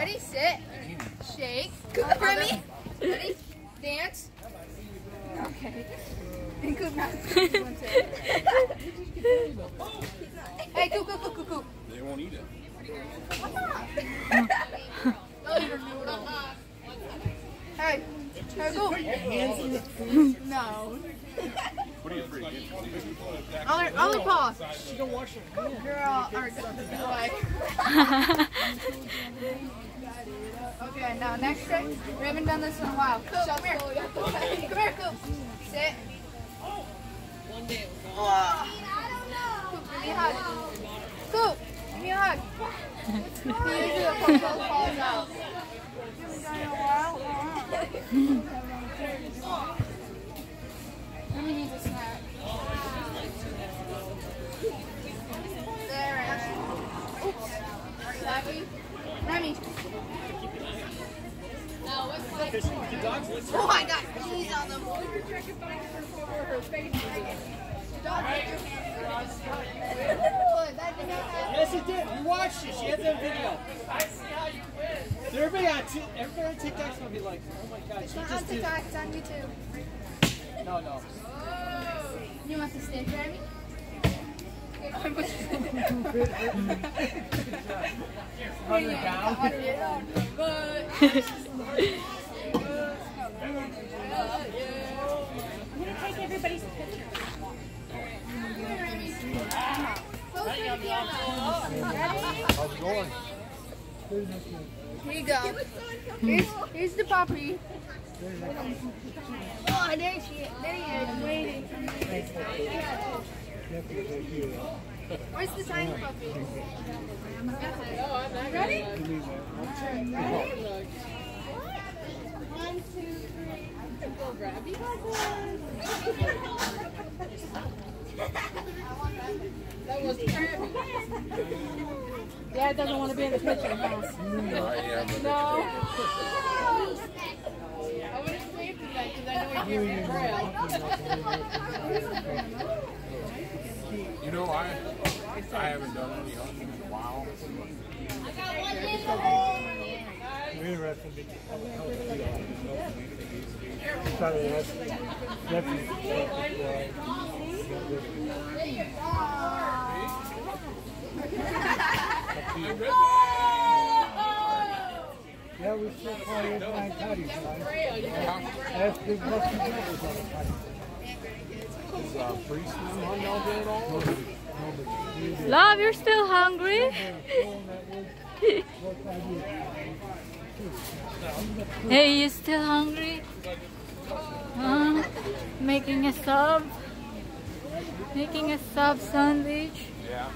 Ready, sit, shake. Remy, ready, dance. Okay. And Coop now. Hey, Coop. They won't eat it. Hey, Coop. No. What are you afraid of? Only paw. She don't wash her hands. Girl, or boy. Okay, now next trick. We haven't done this in a while. Coop, come here. Come here, Coop. Sit. One day it was Coop, give me a hug. Coop, give me a hug. Can you do the both paws out? Haven't done it in a while. Remy needs a snack. There it is. Oops. Slappy. Remy. Oh, I got cheese on them. Yes, it did. We watched it. She has that video. So everybody on TikTok's gonna be like, oh my god, It's she not on just did. TikTok, it's on YouTube. No. You want the stick, Remy? Run her down. I'm gonna take everybody's picture. How's it going? Here you go. Here's the puppy. Oh, there she is. There he is, waiting for me. Where's the tiny puppy? Ready? One, two, three. Go grab you. That was Kirby. Dad doesn't want to be in the picture, huh? I am. No. I would have waved to that because I know you're giving Braille. You know, I haven't done any hunting in a while. We're interested in try to ask yeah, we still call it nine tutties. That's big rusty brothers on the tutty. Is Priest hunting out there at all? Love, you're still hungry? Hey, you still hungry? Making a sub? Making a sub sandwich? Yeah.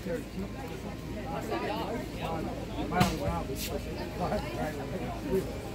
Next